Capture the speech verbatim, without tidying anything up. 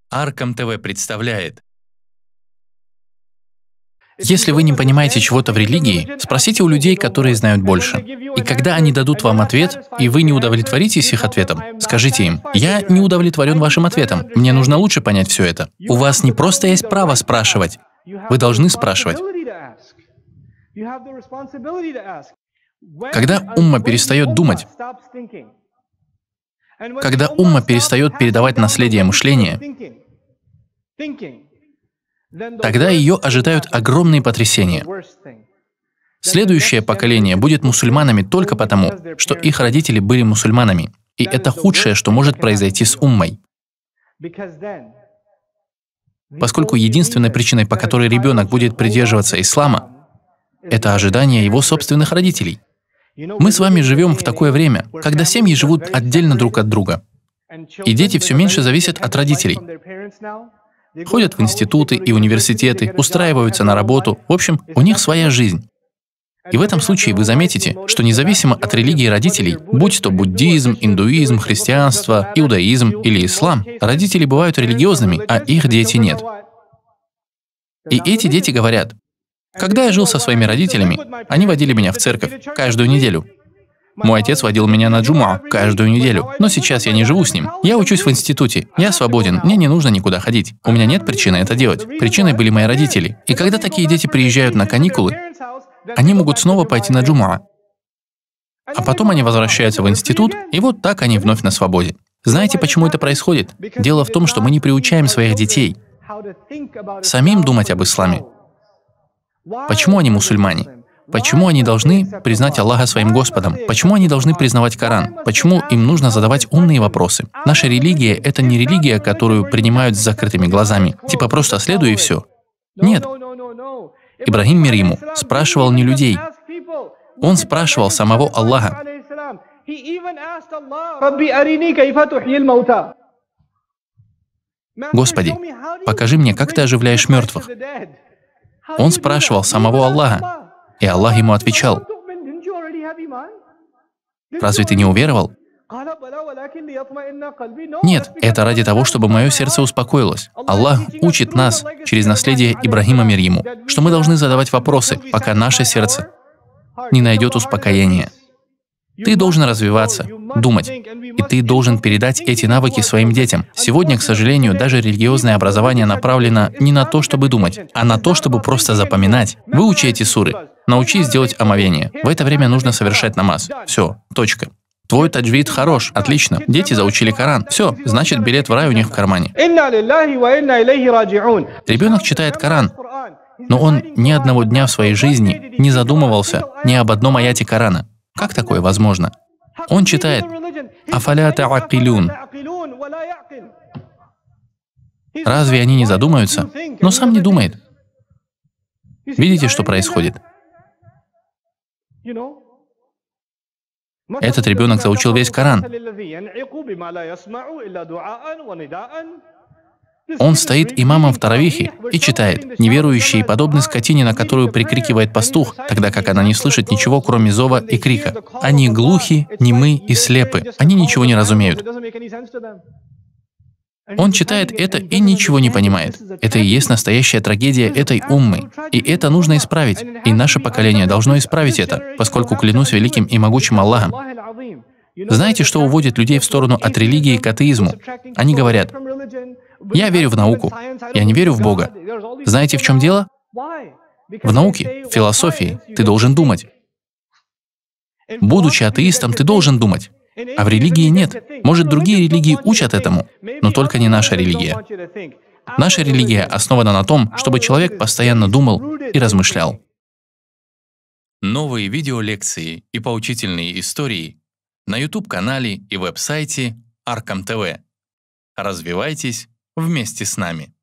Аркам ТВ представляет. Если вы не понимаете чего-то в религии, спросите у людей, которые знают больше. И когда они дадут вам ответ, и вы не удовлетворитесь их ответом, скажите им: «Я не удовлетворен вашим ответом, мне нужно лучше понять все это». У вас не просто есть право спрашивать, вы должны спрашивать. Когда умма перестает думать, когда умма перестает передавать наследие мышления, тогда ее ожидают огромные потрясения. Следующее поколение будет мусульманами только потому, что их родители были мусульманами. И это худшее, что может произойти с уммой. Поскольку единственной причиной, по которой ребенок будет придерживаться ислама, это ожидание его собственных родителей. Мы с вами живем в такое время, когда семьи живут отдельно друг от друга. И дети все меньше зависят от родителей. Ходят в институты и университеты, устраиваются на работу. В общем, у них своя жизнь. И в этом случае вы заметите, что независимо от религии родителей, будь то буддизм, индуизм, христианство, иудаизм или ислам, родители бывают религиозными, а их дети нет. И эти дети говорят: «Когда я жил со своими родителями, они водили меня в церковь каждую неделю. Мой отец водил меня на джумуа каждую неделю, но сейчас я не живу с ним. Я учусь в институте, я свободен, мне не нужно никуда ходить. У меня нет причины это делать. Причиной были мои родители». И когда такие дети приезжают на каникулы, они могут снова пойти на джумуа. А потом они возвращаются в институт, и вот так они вновь на свободе. Знаете, почему это происходит? Дело в том, что мы не приучаем своих детей самим думать об исламе. Почему они мусульмане? Почему они должны признать Аллаха своим Господом? Почему они должны признавать Коран? Почему им нужно задавать умные вопросы? Наша религия — это не религия, которую принимают с закрытыми глазами. Типа просто следуй и все. Нет. Ибрахим, мир ему, спрашивал не людей. Он спрашивал самого Аллаха. «Господи, покажи мне, как ты оживляешь мертвых». Он спрашивал самого Аллаха, и Аллах ему отвечал: «Разве ты не уверовал?» Нет, это ради того, чтобы мое сердце успокоилось. Аллах учит нас через наследие Ибрахима, мир ему, что мы должны задавать вопросы, пока наше сердце не найдет успокоения. Ты должен развиваться, думать, и ты должен передать эти навыки своим детям. Сегодня, к сожалению, даже религиозное образование направлено не на то, чтобы думать, а на то, чтобы просто запоминать. Выучи эти суры, научись делать омовение. В это время нужно совершать намаз. Все, точка. Твой таджвид хорош, отлично. Дети заучили Коран. Все, значит, билет в рай у них в кармане. Ребенок читает Коран, но он ни одного дня в своей жизни не задумывался ни об одном аяте Корана. Как такое возможно? Он читает «Афаля та'акилюн». Разве они не задумаются? Но сам не думает. Видите, что происходит? Этот ребенок заучил весь Коран. Он стоит имамом в таравихе и читает: «Неверующие подобны скотине, на которую прикрикивает пастух, тогда как она не слышит ничего, кроме зова и крика. Они глухи, немы и слепы. Они ничего не разумеют». Он читает это и ничего не понимает. Это и есть настоящая трагедия этой уммы. И это нужно исправить. И наше поколение должно исправить это, поскольку, клянусь великим и могучим Аллахом, знаете, что уводит людей в сторону от религии к атеизму? Они говорят: «Я верю в науку, я не верю в Бога». Знаете, в чем дело? В науке, в философии ты должен думать. Будучи атеистом, ты должен думать. А в религии нет. Может, другие религии учат этому, но только не наша религия. Наша религия основана на том, чтобы человек постоянно думал и размышлял. Новые видеолекции и поучительные истории на ютуб-канале и веб-сайте Аркам ТВ. Развивайтесь вместе с нами.